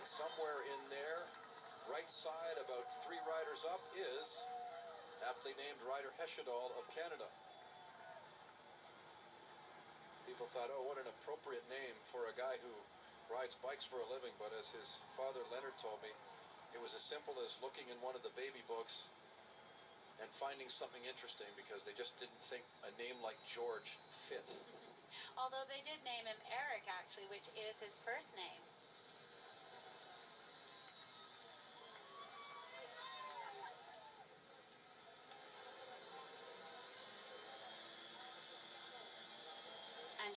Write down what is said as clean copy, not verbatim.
And somewhere in there, right side, about 3 riders up, is aptly named Rider Hesjedal of Canada. People thought, oh, what an appropriate name for a guy who rides bikes for a living, but as his father Leonard told me, it was as simple as looking in one of the baby books and finding something interesting because they just didn't think a name like George fit. Although they did name him Eric, actually, which is his first name.